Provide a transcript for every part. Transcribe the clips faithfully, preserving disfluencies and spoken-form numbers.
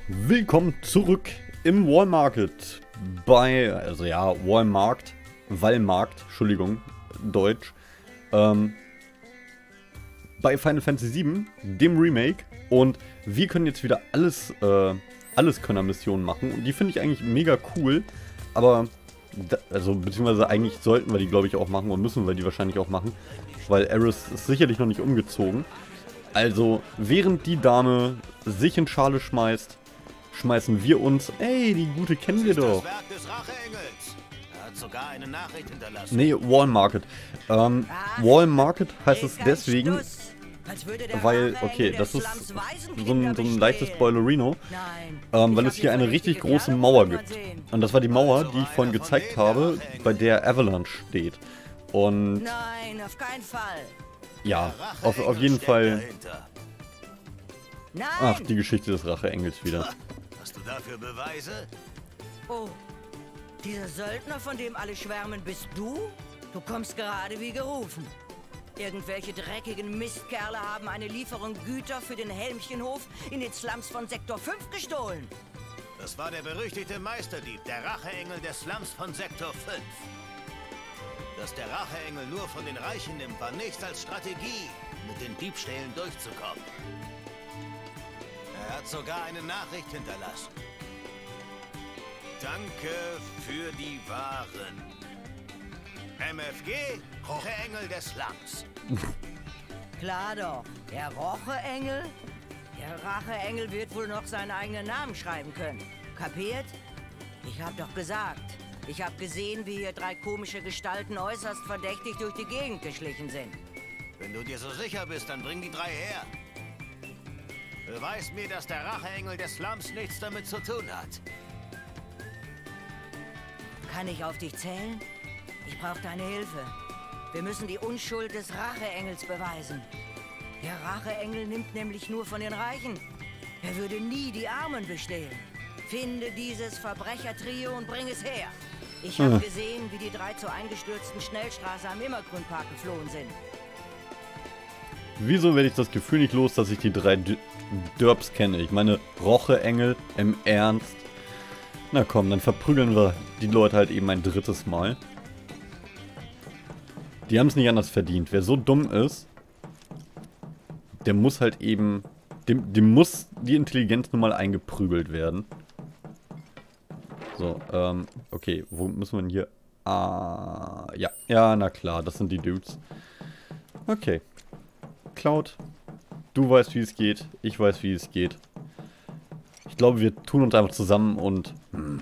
Willkommen zurück im Wallmarket bei, also ja, Wallmarkt, Wallmarkt, Entschuldigung, Deutsch, ähm, bei Final Fantasy sieben, dem Remake, und wir können jetzt wieder alles, äh, Alleskönner-Missionen machen und die finde ich eigentlich mega cool, aber, da, also beziehungsweise eigentlich sollten wir die, glaube ich, auch machen und müssen wir die wahrscheinlich auch machen, weil Aeris ist sicherlich noch nicht umgezogen. Also, während die Dame sich in Schale schmeißt, schmeißen wir uns... Ey, die gute kennen wir doch. Nee, Wallmarket. Ähm, Wallmarket heißt es deswegen, weil, okay, das ist so ein, so ein leichtes Spoilerino, ähm, weil es hier eine richtig große Mauer gibt. Und das war die Mauer, die ich vorhin gezeigt habe, bei der Avalanche steht. Und... Nein, auf keinen Fall. Ja, auf, auf jeden Fall... Nein. Ach, die Geschichte des Racheengels wieder. Hast du dafür Beweise? Oh, dieser Söldner, von dem alle schwärmen, bist du? Du kommst gerade wie gerufen. Irgendwelche dreckigen Mistkerle haben eine Lieferung Güter für den Helmchenhof in den Slums von Sektor fünf gestohlen. Das war der berüchtigte Meisterdieb, der Racheengel der Slums von Sektor fünf. Dass der Racheengel nur von den Reichen nimmt, war nichts als Strategie, mit den Diebstählen durchzukommen. Er hat sogar eine Nachricht hinterlassen. Danke für die Waren. M F G, Racheengel des Slums. Klar doch, der Racheengel? Der Racheengel wird wohl noch seinen eigenen Namen schreiben können. Kapiert? Ich hab doch gesagt. Ich habe gesehen, wie hier drei komische Gestalten äußerst verdächtig durch die Gegend geschlichen sind. Wenn du dir so sicher bist, dann bring die drei her. Beweis mir, dass der Racheengel des Slums nichts damit zu tun hat. Kann ich auf dich zählen? Ich brauche deine Hilfe. Wir müssen die Unschuld des Racheengels beweisen. Der Racheengel nimmt nämlich nur von den Reichen. Er würde nie die Armen bestehlen. Finde dieses Verbrechertrio und bring es her. Ich habe gesehen, wie die drei zur eingestürzten Schnellstraße am Immergrünpark geflohen sind. Wieso werde ich das Gefühl nicht los, dass ich die drei D Derbs kenne? Ich meine, Racheengel im Ernst. Na komm, dann verprügeln wir die Leute halt eben ein drittes Mal. Die haben es nicht anders verdient. Wer so dumm ist, der muss halt eben... Dem, dem muss die Intelligenz nun mal eingeprügelt werden. So, ähm, okay, wo müssen wir denn hier... Ah, ja, ja, na klar, das sind die Dudes. Okay. Cloud, du weißt, wie es geht, ich weiß, wie es geht. Ich glaube, wir tun uns einfach zusammen und... Hm.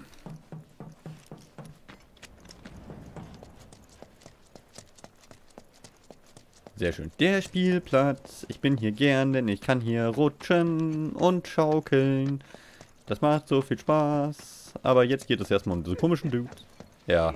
Sehr schön. Der Spielplatz. Ich bin hier gern, denn ich kann hier rutschen und schaukeln. Das macht so viel Spaß. Aber jetzt geht es erstmal um diese komischen Dudes. Ja.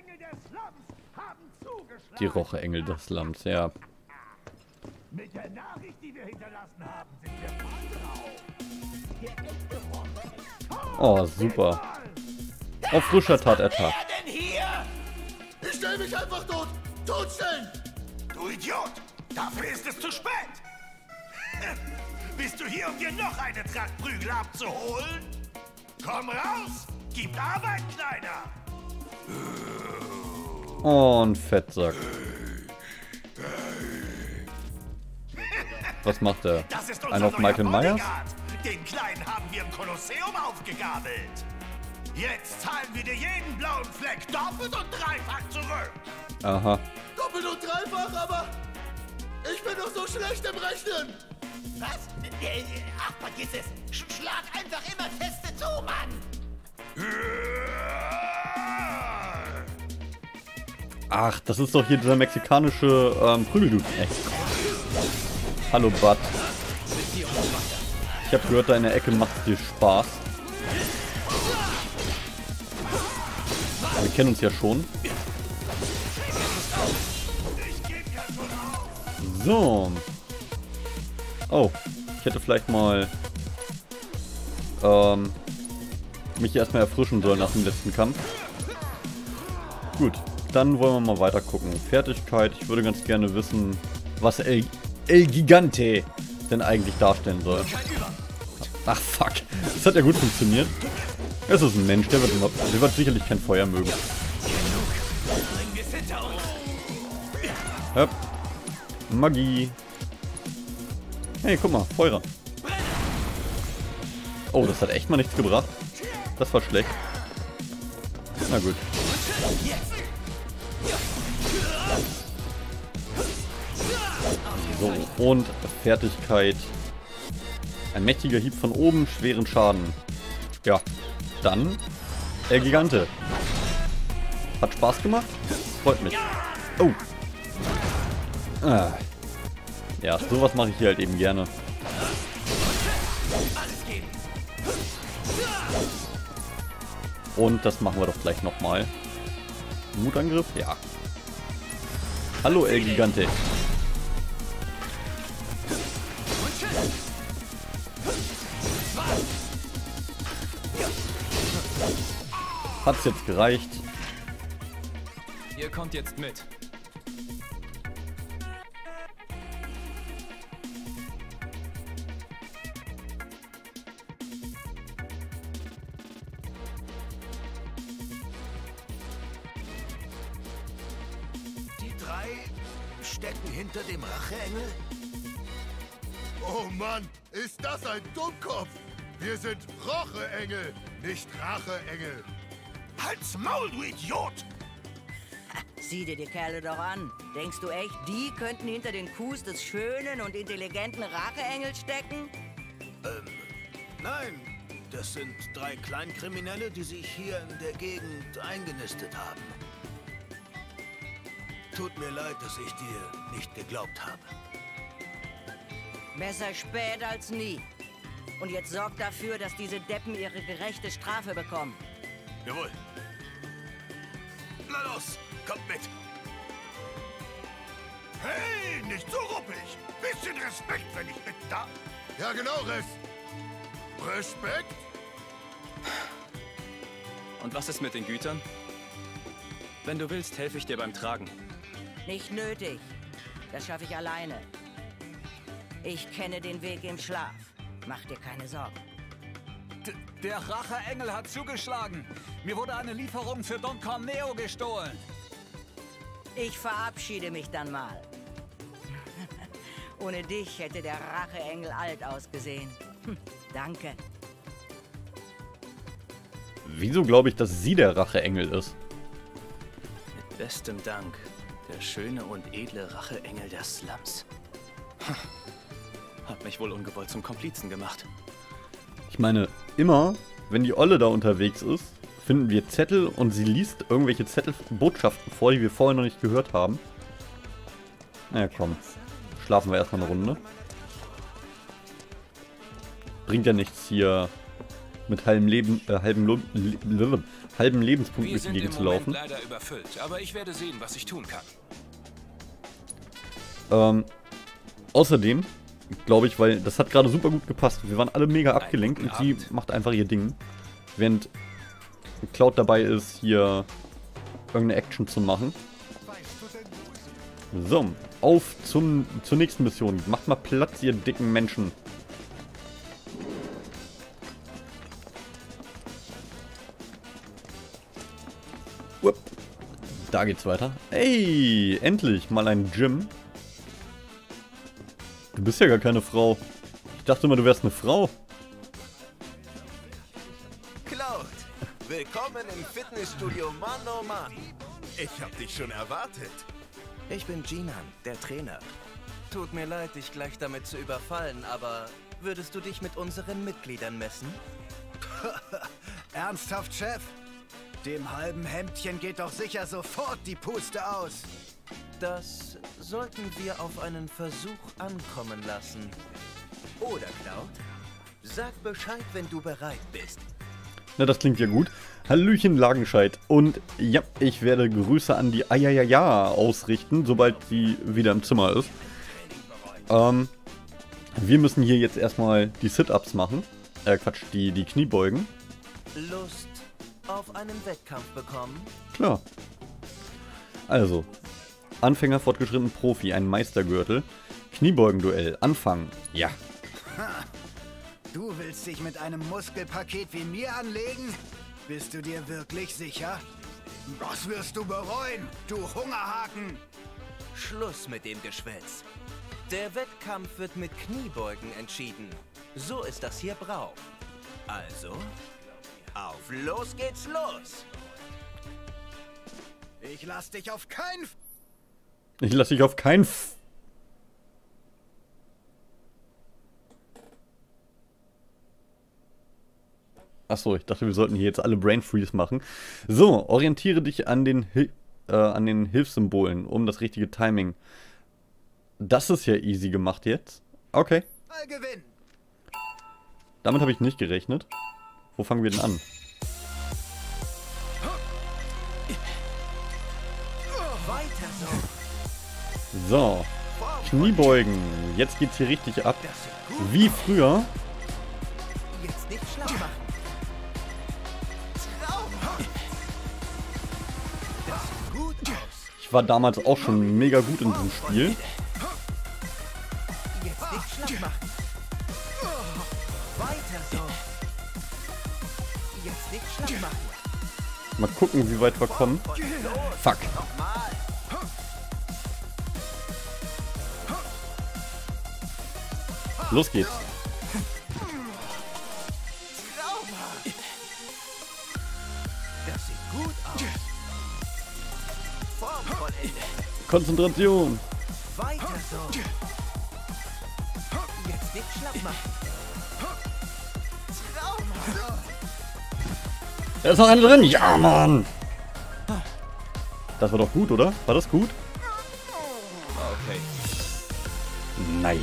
Die Racheengel des Slums, ja. Mit der Nachricht, die wir hinterlassen haben, sind wir voll drauf. Der echte Rache. Oh, super. Auf frischer Tat ertappt. Wer denn hier? Ich stell mich einfach tot! Totstellen! Du Idiot! Dafür ist es zu spät! Bist du hier, um dir noch eine Tracht Prügel abzuholen? Komm raus! Gib Arbeit, Kleiner! Und Fettsack. Was macht er? Das ist Ein auf Michael Myers? Den Kleinen haben wir im Kolosseum aufgegabelt. Jetzt zahlen wir dir jeden blauen Fleck doppelt und dreifach zurück. Aha. Doppelt und dreifach, aber ich bin doch so schlecht im Rechnen! Was? Äh, Ach, vergiss es. Sch schlag einfach immer feste zu, Mann. Ach, das ist doch hier dieser mexikanische ähm, Prügeldude. Echt. Hallo, Bud. Ich habe gehört, da in der Ecke macht es dir Spaß. Wir kennen uns ja schon. So. Oh, ich hätte vielleicht mal ähm, mich erstmal erfrischen sollen nach dem letzten Kampf. Gut, dann wollen wir mal weiter gucken. Fertigkeit, ich würde ganz gerne wissen, was El, El Gigante denn eigentlich darstellen soll. Ach, fuck. Das hat ja gut funktioniert. Es ist ein Mensch, der wird, immer, der wird sicherlich kein Feuer mögen. Hopp. Magie. Hey, guck mal, Feuer. Oh, das hat echt mal nichts gebracht. Das war schlecht. Na gut. So, und Fertigkeit. Ein mächtiger Hieb von oben, schweren Schaden. Ja, dann El Gigante. Hat Spaß gemacht? Freut mich. Oh. Ah. Ja, sowas mache ich hier halt eben gerne. Und das machen wir doch gleich nochmal. Mutangriff? Ja. Hallo El Gigante. Hat's jetzt gereicht? Ihr kommt jetzt mit. Die drei stecken hinter dem Racheengel? Oh Mann, ist das ein Dummkopf? Wir sind Racheengel, nicht Racheengel. Halt's Maul, du Idiot! Sieh dir die Kerle doch an. Denkst du echt, die könnten hinter den Coups des schönen und intelligenten Racheengels stecken? Ähm, nein. Das sind drei Kleinkriminelle, die sich hier in der Gegend eingenistet haben. Tut mir leid, dass ich dir nicht geglaubt habe. Besser spät als nie. Und jetzt sorgt dafür, dass diese Deppen ihre gerechte Strafe bekommen. Jawohl. Na los, kommt mit. Hey, nicht so ruppig. Bisschen Respekt, wenn ich mit da... Ja genau, Rest. Respekt? Und was ist mit den Gütern? Wenn du willst, helfe ich dir beim Tragen. Nicht nötig. Das schaffe ich alleine. Ich kenne den Weg im Schlaf. Mach dir keine Sorgen. D der Racheengel hat zugeschlagen. Mir wurde eine Lieferung für Don Corneo gestohlen. Ich verabschiede mich dann mal. Ohne dich hätte der Racheengel alt ausgesehen. Hm, danke. Wieso glaube ich, dass sie der Racheengel ist? Mit bestem Dank. Der schöne und edle Racheengel der Slums. Hat mich wohl ungewollt zum Komplizen gemacht. Ich meine, immer, wenn die Olle da unterwegs ist, finden wir Zettel und sie liest irgendwelche Zettel, Botschaften vor, die wir vorher noch nicht gehört haben. Na ja, komm. Schlafen wir erstmal eine Runde. Bringt ja nichts hier mit halbem Leben, äh, halben, Lo Le halben Lebenspunkt durch die Gegend zu laufen. Leider überfüllt, aber ich werde sehen, was ich tun kann. Ähm, außerdem, glaube ich, weil das hat gerade super gut gepasst. Wir waren alle mega abgelenkt und sie macht einfach ihr Ding. Während Cloud dabei ist, hier irgendeine Action zu machen. So, auf zum, zur nächsten Mission. Macht mal Platz, ihr dicken Menschen. Upp. Da geht's weiter. Ey, endlich mal ein Gym. Du bist ja gar keine Frau. Ich dachte immer, du wärst eine Frau. Cloud, willkommen im Fitnessstudio Mann oh Mann. Ich hab dich schon erwartet. Ich bin Jinan, der Trainer. Tut mir leid, dich gleich damit zu überfallen, aber würdest du dich mit unseren Mitgliedern messen? Ernsthaft, Chef? Dem halben Hemdchen geht doch sicher sofort die Puste aus. Das sollten wir auf einen Versuch ankommen lassen. Oder, Cloud? Sag Bescheid, wenn du bereit bist. Na, das klingt ja gut. Hallöchen, Lagenscheid. Und ja, ich werde Grüße an die Ayayaja ausrichten, sobald sie wieder im Zimmer ist. Ähm, wir müssen hier jetzt erstmal die Sit-Ups machen. Äh, Quatsch, die, die Kniebeugen. Lust auf einen Wettkampf bekommen? Klar. Also, Anfänger, fortgeschritten, Profi, ein Meistergürtel. Kniebeugen-Duell, anfangen. Ja. Du willst dich mit einem Muskelpaket wie mir anlegen? Bist du dir wirklich sicher? Das wirst du bereuen, du Hungerhaken! Schluss mit dem Geschwätz. Der Wettkampf wird mit Kniebeugen entschieden. So ist das hier Brauch. Also, auf los geht's los! Ich lass dich auf keinen F Ich lass dich auf keinen F... Achso, ich dachte, wir sollten hier jetzt alle Brain Freeze machen. So, orientiere dich an den, Hil äh, an den Hilfssymbolen, um das richtige Timing. Das ist ja easy gemacht jetzt. Okay. gewinnen. Damit habe ich nicht gerechnet. Wo fangen wir denn an? Weiter so. So. Kniebeugen. Jetzt geht's hier richtig ab. Wie früher. Jetzt nicht schlapp machen. Das sieht gut aus. Ich war damals auch schon mega gut in diesem Spiel. Jetzt nicht schlapp machen. Weiter so. Jetzt nicht schlapp machen. Mal gucken, wie weit wir kommen. Fuck. Nochmal. Los geht's. Das sieht gut aus. Formvollendet. Konzentration. Weiter so. Jetzt nicht schlapp machen. Traumhaft. Da ist noch einer drin. Ja, Mann. Das war doch gut, oder? War das gut? Okay. Nice.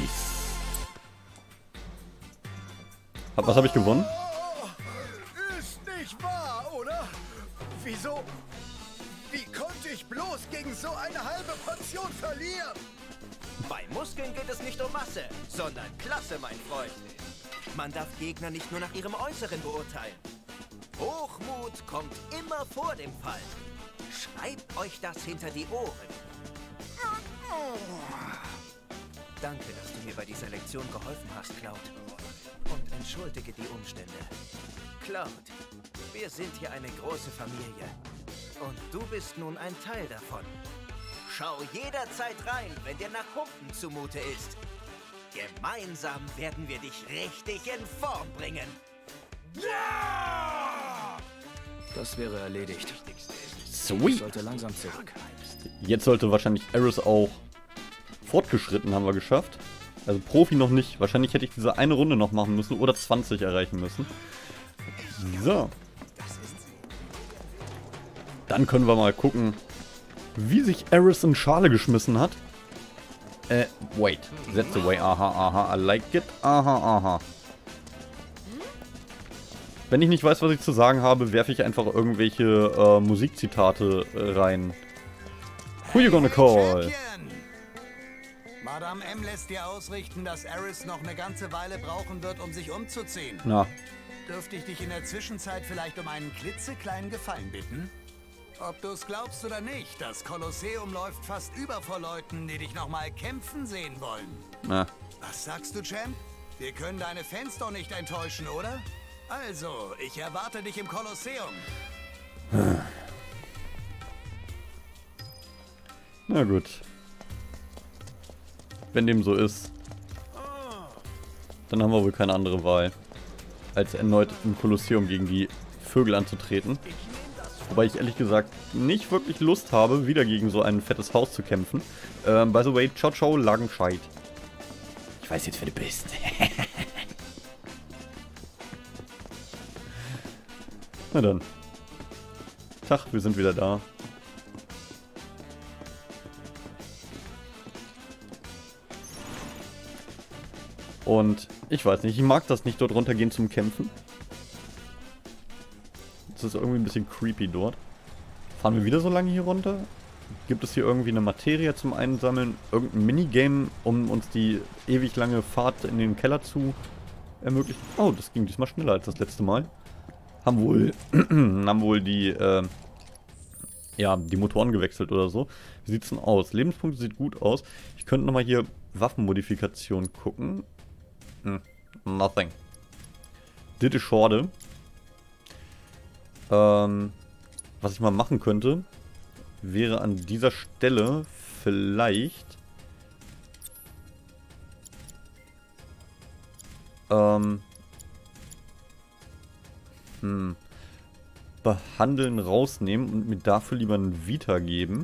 Was habe ich gewonnen? Ist nicht wahr, oder? Wieso? Wie konnte ich bloß gegen so eine halbe Portion verlieren? Bei Muskeln geht es nicht um Masse, sondern Klasse, mein Freund. Man darf Gegner nicht nur nach ihrem Äußeren beurteilen. Hochmut kommt immer vor dem Fall. Schreibt euch das hinter die Ohren. Danke, dass du mir bei dieser Lektion geholfen hast, Cloud. Und entschuldige die Umstände. Cloud, wir sind hier eine große Familie. Und du bist nun ein Teil davon. Schau jederzeit rein, wenn dir nach Humpen zumute ist. Gemeinsam werden wir dich richtig in Form bringen. Das wäre erledigt. Ich Sweet. sollte langsam zurück. Jetzt sollte wahrscheinlich Aeris auch fortgeschritten, haben wir geschafft. Also Profi noch nicht. Wahrscheinlich hätte ich diese eine Runde noch machen müssen oder zwanzig erreichen müssen. So. Dann können wir mal gucken, wie sich Aeris in Schale geschmissen hat. Äh, wait. That's the way. Aha, aha, I like it. Aha, aha. Wenn ich nicht weiß, was ich zu sagen habe, werfe ich einfach irgendwelche äh, Musikzitate äh, rein. Who you gonna call? Champion! Madame M lässt dir ausrichten, dass Aeris noch eine ganze Weile brauchen wird, um sich umzuziehen. Na, Dürfte ich dich in der Zwischenzeit vielleicht um einen klitzekleinen Gefallen bitten? Ob du es glaubst oder nicht, das Kolosseum läuft fast über vor Leuten, die dich noch mal kämpfen sehen wollen. na. Was sagst du, Champ? Wir können deine Fans doch nicht enttäuschen, oder? Also, ich erwarte dich im Kolosseum. Na gut. Wenn dem so ist, dann haben wir wohl keine andere Wahl, als erneut im Kolosseum gegen die Vögel anzutreten. Wobei ich ehrlich gesagt nicht wirklich Lust habe, wieder gegen so ein fettes Haus zu kämpfen. Ähm, by the way, ciao ciao, Lagenscheid. Ich weiß jetzt, wer du bist. Na dann. Tag, wir sind wieder da. Und ich weiß nicht, ich mag das nicht, dort runtergehen zum Kämpfen. Das ist irgendwie ein bisschen creepy dort. Fahren wir wieder so lange hier runter? Gibt es hier irgendwie eine Materie zum Einsammeln? Irgendein Minigame, um uns die ewig lange Fahrt in den Keller zu ermöglichen? Oh, das ging diesmal schneller als das letzte Mal. Haben wohl, haben wohl die, äh, ja, die Motoren gewechselt oder so. Wie sieht's denn aus? Lebenspunkte sieht gut aus. Ich könnte nochmal hier Waffenmodifikation gucken. Hm, nothing. Das ist schade. Ähm, was ich mal machen könnte, wäre an dieser Stelle vielleicht ähm, hm, behandeln rausnehmen und mir dafür lieber einen Vita geben.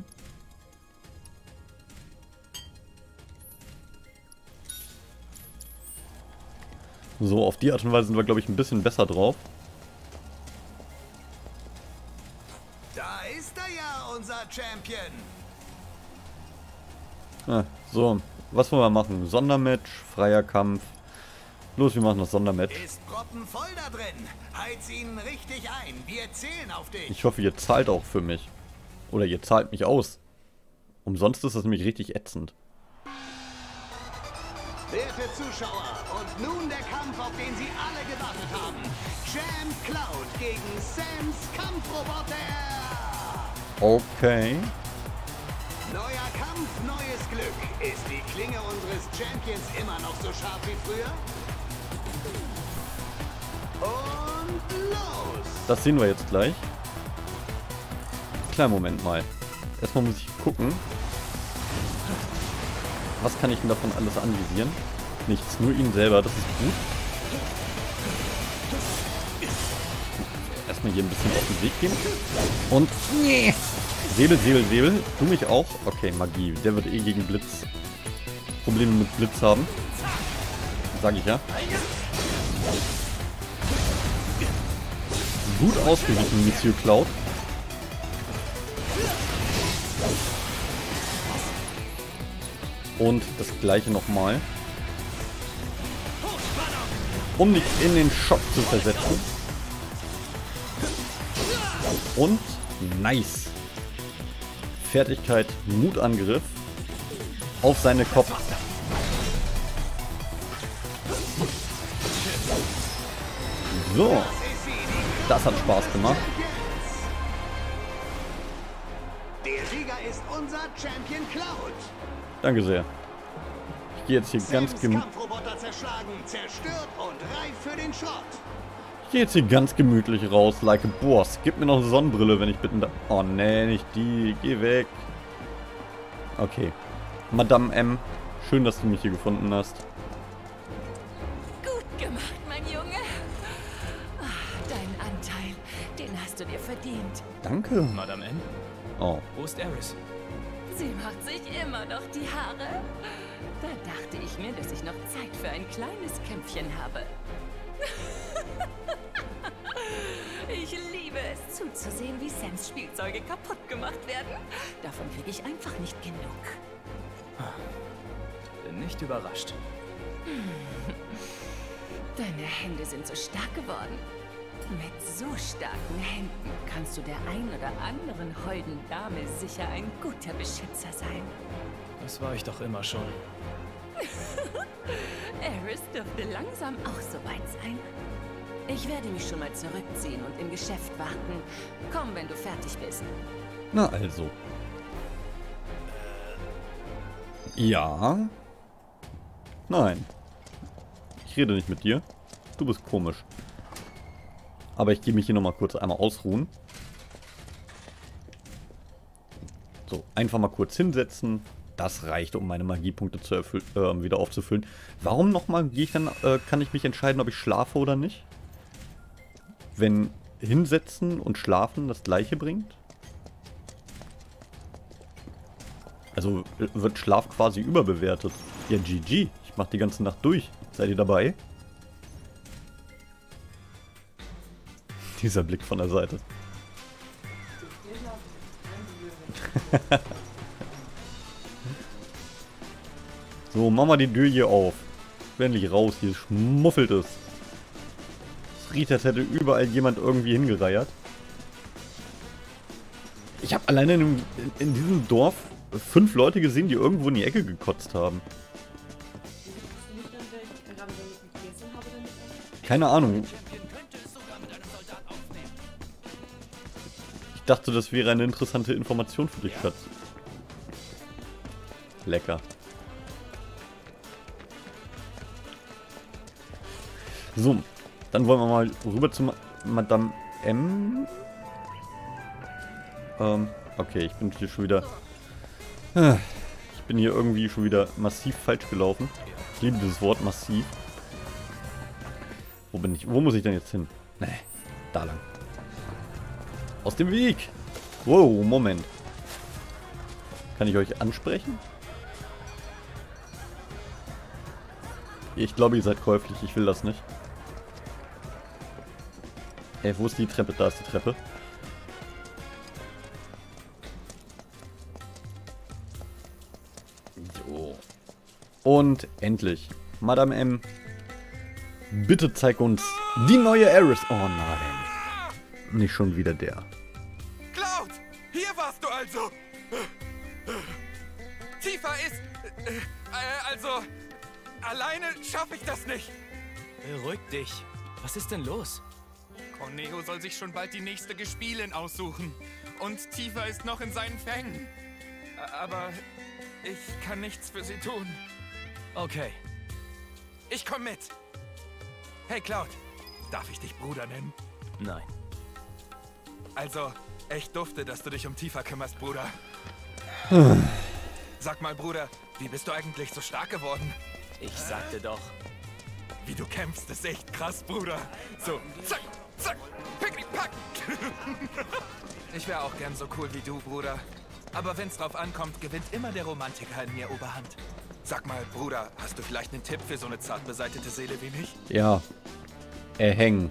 So, auf die Art und Weise sind wir, glaube ich, ein bisschen besser drauf. Da ist er ja, unser Champion. Ah, so, was wollen wir machen? Sondermatch, freier Kampf. Los, wir machen das Sondermatch. Ist proppenvoll da drin. Heiz ihn richtig ein. Wir zählen auf dich. Ich hoffe, ihr zahlt auch für mich. Oder ihr zahlt mich aus. Umsonst ist das nämlich richtig ätzend. Werte Zuschauer, und nun der Kampf, auf den Sie alle gewartet haben. Champ Cloud gegen Sans Kampfroboter. Okay. Neuer Kampf, neues Glück. Ist die Klinge unseres Champions immer noch so scharf wie früher? Und los! Das sehen wir jetzt gleich. Kleinen Moment mal. Erstmal muss ich gucken. Was kann ich denn davon alles anvisieren? Nichts, nur ihn selber, das ist gut. Erstmal hier ein bisschen auf den Weg gehen. Und Säbel, Säbel, Säbel. Du mich auch? Okay, Magie. Der wird eh gegen Blitz Probleme mit Blitz haben. Sag ich ja. Gut ausgewichen, Monsieur Cloud. Und das gleiche nochmal. Um dich in den Schock zu versetzen. Und nice. Fertigkeit, Mutangriff. Auf seine Kopf. So. Das hat Spaß gemacht. Der Sieger ist unser Champion Cloud. Danke sehr. Ich gehe jetzt hier ganz gemütlich. Kampfroboter zerschlagen, zerstört und reif für den Schrott. Ich gehe jetzt hier ganz gemütlich raus, like a boss. Gib mir noch eine Sonnenbrille, wenn ich bitten darf. Oh nee, nicht die. Geh weg. Okay. Madame M, schön, dass du mich hier gefunden hast. Gut gemacht, mein Junge. Ach, deinen Anteil, den hast du dir verdient. Danke. Madame M? Oh. Wo ist Eris? Sie macht sich immer noch die Haare. Da dachte ich mir, dass ich noch Zeit für ein kleines Kämpfchen habe. Ich liebe es zuzusehen, wie Sans Spielzeuge kaputt gemacht werden. Davon kriege ich einfach nicht genug. Bin nicht überrascht. Deine Hände sind so stark geworden. Mit so starken Händen kannst du der ein oder anderen holden Dame sicher ein guter Beschützer sein. Das war ich doch immer schon. Eris dürfte langsam auch so weit sein. Ich werde mich schon mal zurückziehen und im Geschäft warten. Komm, wenn du fertig bist. Na also. Ja. Nein. Ich rede nicht mit dir. Du bist komisch. Aber ich gehe mich hier nochmal kurz einmal ausruhen. So, einfach mal kurz hinsetzen. Das reicht, um meine Magiepunkte zu erfüll äh, wieder aufzufüllen. Warum nochmal gehe ich dann, äh, kann ich mich entscheiden, ob ich schlafe oder nicht? Wenn hinsetzen und schlafen das gleiche bringt? Also wird Schlaf quasi überbewertet. Ja, G G. Ich mache die ganze Nacht durch. Seid ihr dabei? Dieser Blick von der Seite. So, mach mal die Tür hier auf. Endlich raus, hier schmuffelt es. Es riecht, als hätte überall jemand irgendwie hingereiert. Ich habe alleine in, in, in diesem Dorf fünf Leute gesehen, die irgendwo in die Ecke gekotzt haben. Keine Ahnung. Ich dachte, das wäre eine interessante Information für dich, Schatz. Lecker. So, Dann wollen wir mal rüber zu Ma Madame M. Ähm, okay, ich bin hier schon wieder... Ich bin hier irgendwie schon wieder massiv falsch gelaufen. Ich liebe dieses Wort massiv. Wo bin ich? Wo muss ich denn jetzt hin? Nee, da lang. Aus dem Weg! Wow, Moment. Kann ich euch ansprechen? Ich glaube, ihr seid käuflich. Ich will das nicht. Ey, wo ist die Treppe? Da ist die Treppe. So. Und endlich. Madame M. Bitte zeig uns die neue Aeris. Oh nein. Nicht schon wieder der. Cloud! Hier warst du also! Tifa ist... Äh, äh, also... Alleine schaffe ich das nicht. Beruhig dich. Was ist denn los? Corneo soll sich schon bald die nächste Gespielin aussuchen. Und Tifa ist noch in seinen Fängen. Aber ich kann nichts für sie tun. Okay. Ich komm mit. Hey Cloud, darf ich dich Bruder nennen? Nein. Also, echt dufte, dass du dich um Tifa kümmerst, Bruder. Sag mal, Bruder, wie bist du eigentlich so stark geworden? Ich sagte doch. Wie du kämpfst, ist echt krass, Bruder. So, zack, zack, pickli, pack. Ich wäre auch gern so cool wie du, Bruder. Aber wenn's drauf ankommt, gewinnt immer der Romantiker in mir Oberhand. Sag mal, Bruder, hast du vielleicht einen Tipp für so eine zart beseitete Seele wie mich? Ja. Erhängen.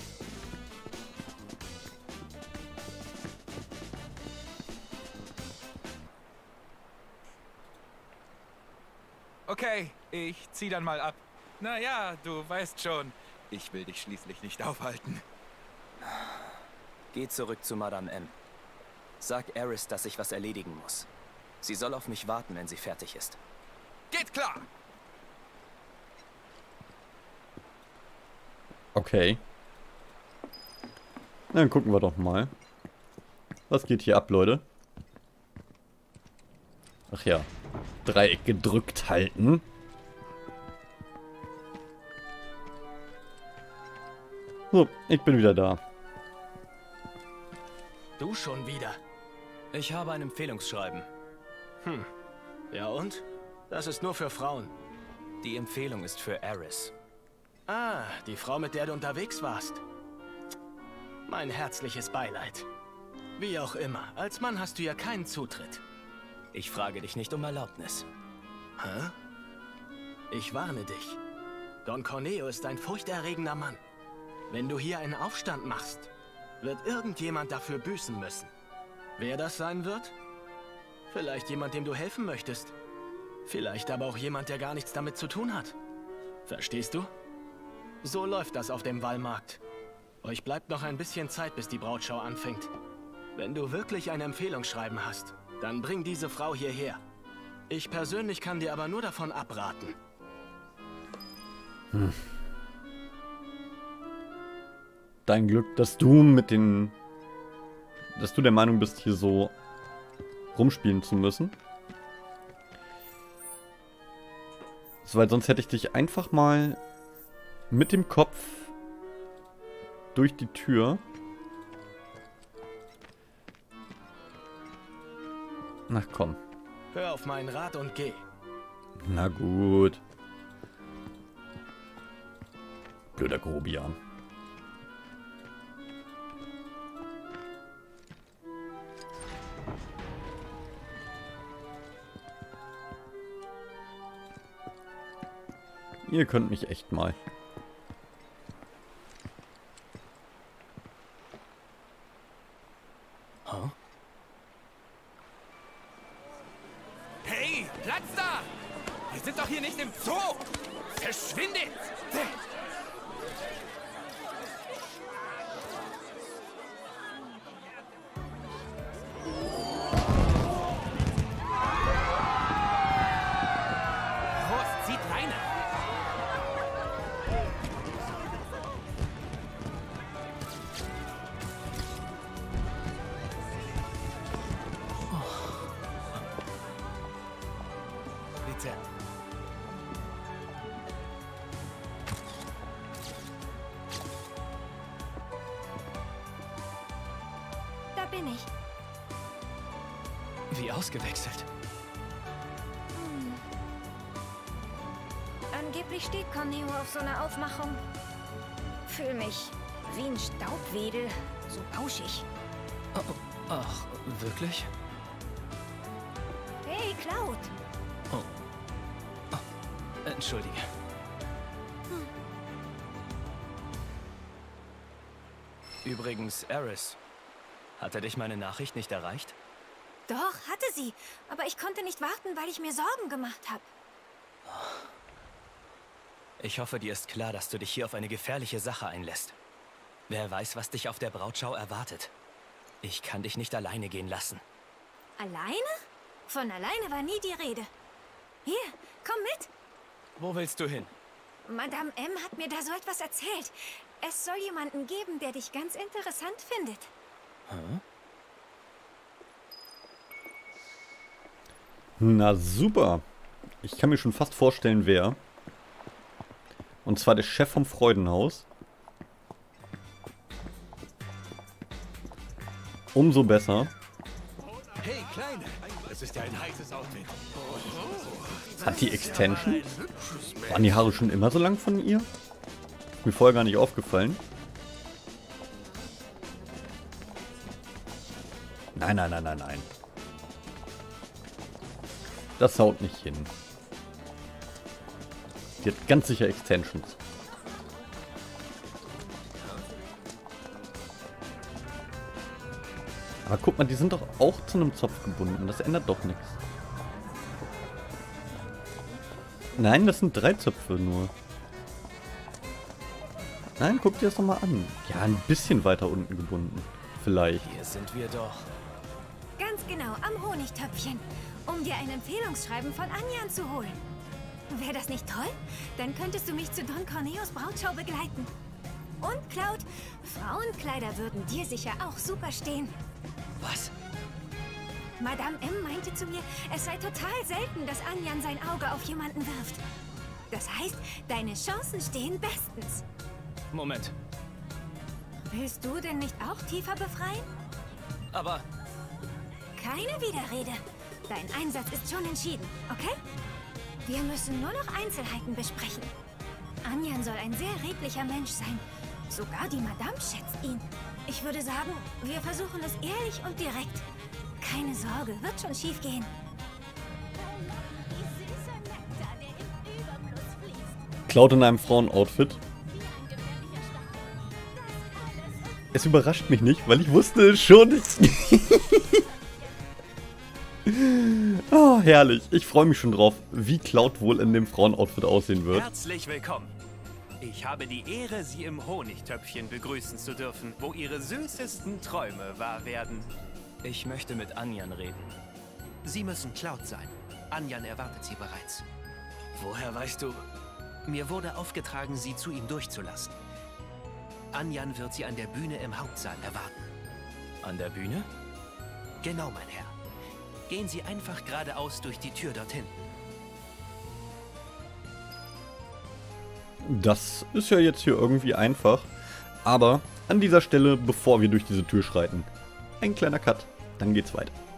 Okay, ich zieh dann mal ab. Naja, du weißt schon, ich will dich schließlich nicht aufhalten. Geh zurück zu Madame M. Sag Aeris, dass ich was erledigen muss. Sie soll auf mich warten, wenn sie fertig ist. Geht klar! Okay. Dann gucken wir doch mal. Was geht hier ab, Leute? Ach ja. Dreieck gedrückt halten. So, ich bin wieder da. Du schon wieder? Ich habe ein Empfehlungsschreiben. Hm. Ja und? Das ist nur für Frauen. Die Empfehlung ist für Aeris. Ah, die Frau, mit der du unterwegs warst. Mein herzliches Beileid. Wie auch immer, als Mann hast du ja keinen Zutritt. Ich frage dich nicht um Erlaubnis. Hä? Ich warne dich. Don Corneo ist ein furchterregender Mann. Wenn du hier einen Aufstand machst, wird irgendjemand dafür büßen müssen. Wer das sein wird? Vielleicht jemand, dem du helfen möchtest. Vielleicht aber auch jemand, der gar nichts damit zu tun hat. Verstehst du? So läuft das auf dem Wallmarkt. Euch bleibt noch ein bisschen Zeit, bis die Brautschau anfängt. Wenn du wirklich ein Empfehlungsschreiben hast, dann bring diese Frau hierher. Ich persönlich kann dir aber nur davon abraten. Hm. Dein Glück, dass du mit den... dass du der Meinung bist, hier so rumspielen zu müssen. Weil sonst hätte ich dich einfach mal mit dem Kopf durch die Tür. Na komm. Hör auf meinen Rat und geh. Na gut. Blöder Grobian. Ihr könnt mich echt mal. Huh? Hey, Platz da! Wir sind doch hier nicht im Zoo! Verschwindet! Horst, zieht Leine! bin ich. Wie ausgewechselt. Hm. Angeblich steht Corneo auf so eine Aufmachung. Fühl mich wie ein Staubwedel, so bauschig. Oh, ach, wirklich? Hey, Cloud! Oh. Oh. Entschuldige. Hm. Übrigens, Aris, hatte dich meine Nachricht nicht erreicht? Doch, hatte sie. Aber ich konnte nicht warten, weil ich mir Sorgen gemacht habe. Ich hoffe, dir ist klar, dass du dich hier auf eine gefährliche Sache einlässt. Wer weiß, was dich auf der Brautschau erwartet. Ich kann dich nicht alleine gehen lassen. Alleine? Von alleine war nie die Rede. Hier, komm mit. Wo willst du hin? Madame M. hat mir da so etwas erzählt. Es soll jemanden geben, der dich ganz interessant findet. Hm? Na super. Ich kann mir schon fast vorstellen, wer. Und zwar der Chef vom Freudenhaus. Umso besser. Hey, Kleine, das ist ja ein heißes Outfit. Hat die Extension? Waren die Haare schon immer so lang von ihr? Ist mir vorher gar nicht aufgefallen. Nein, nein, nein, nein, nein. Das haut nicht hin. Die hat ganz sicher Extensions. Aber guck mal, die sind doch auch zu einem Zopf gebunden. Das ändert doch nichts. Nein, das sind drei Zöpfe nur. Nein, guck dir das doch mal an. Ja, ein bisschen weiter unten gebunden. Vielleicht. Hier sind wir doch. Ganz genau, am Honigtöpfchen. Um dir ein Empfehlungsschreiben von Anjan zu holen. Wäre das nicht toll? Dann könntest du mich zu Don Corneos Brautschau begleiten. Und Cloud, Frauenkleider würden dir sicher auch super stehen. Was? Madame M. meinte zu mir, es sei total selten, dass Anjan sein Auge auf jemanden wirft. Das heißt, deine Chancen stehen bestens. Moment. Willst du denn nicht auch tiefer befreien? Aber... Keine Widerrede. Dein Einsatz ist schon entschieden, okay? Wir müssen nur noch Einzelheiten besprechen. Anjan soll ein sehr redlicher Mensch sein. Sogar die Madame schätzt ihn. Ich würde sagen, wir versuchen es ehrlich und direkt. Keine Sorge, wird schon schief gehen. Cloud in einem Frauenoutfit. Es überrascht mich nicht, weil ich wusste es schon. Oh, herrlich. Ich freue mich schon drauf, wie Cloud wohl in dem Frauenoutfit aussehen wird. Herzlich willkommen. Ich habe die Ehre, Sie im Honigtöpfchen begrüßen zu dürfen, wo Ihre süßesten Träume wahr werden. Ich möchte mit Anjan reden. Sie müssen Cloud sein. Anjan erwartet Sie bereits. Woher weißt du? Mir wurde aufgetragen, Sie zu ihm durchzulassen. Anjan wird Sie an der Bühne im Hauptsaal erwarten. An der Bühne? Genau, mein Herr. Gehen Sie einfach geradeaus durch die Tür dorthin. Das ist ja jetzt hier irgendwie einfach. Aber an dieser Stelle, bevor wir durch diese Tür schreiten, ein kleiner Cut. Dann geht's weiter.